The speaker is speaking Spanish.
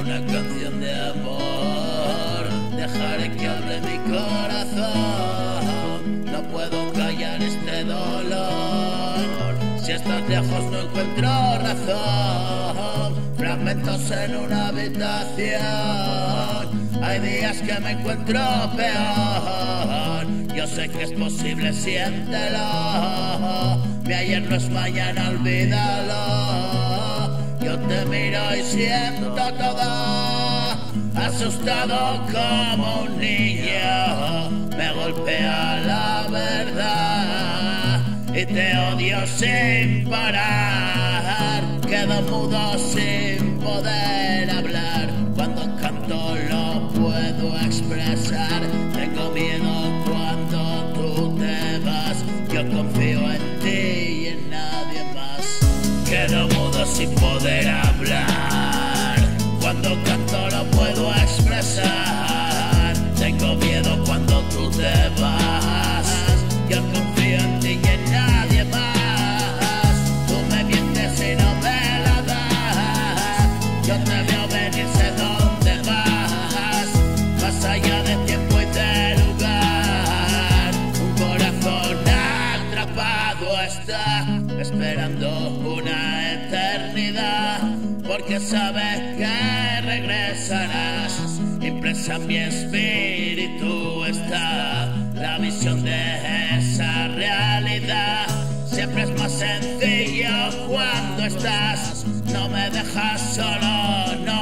una canción de amor. Dejaré que hable mi corazón. No puedo callar este dolor. Si estás lejos no encuentro razón. Fragmentos en una habitación. Hay días que me encuentro peor. Yo sé que es posible, siéntelo. Mi ayer no es mañana, olvídalo. Yo te miro y siento todo. Asustado como un niño. Me golpea la verdad. Y te odio sin parar. Quedo mudo sin poder hablar. Cuando canto lo puedo expresar. Tengo miedo cuando tú te vas. Yo confío en ti y en nadie más. Quedo mudo sin poder hablar. Cuando canto lo puedo expresar. Tengo miedo cuando tú te vas. Yo confío en ti y en nadie más. Tú me mientes y no me la das. Yo te veo venir, sé dónde vas. Más allá de tiempo y de lugar. Un corazón atrapado está, esperando una eternidad. Porque sabe que regresarás. Impresa en mi espíritu está la visión de esa realidad. Siempre es más sencillo cuando estás. No me dejas solo, no